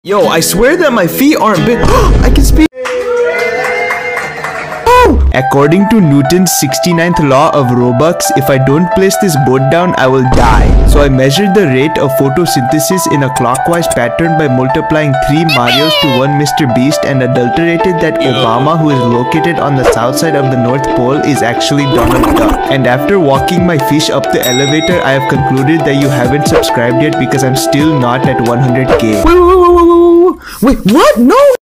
Yo, I swear that my feet aren't big. I can speak. According to Newton's 69th law of Robux, if I don't place this boat down, I will die. So I measured the rate of photosynthesis in a clockwise pattern by multiplying 3 Marios to 1 Mr. Beast and adulterated that Obama, who is located on the south side of the North Pole, is actually Donald Duck. And after walking my fish up the elevator, I have concluded that you haven't subscribed yet because I'm still not at 100k. Wait, what? No!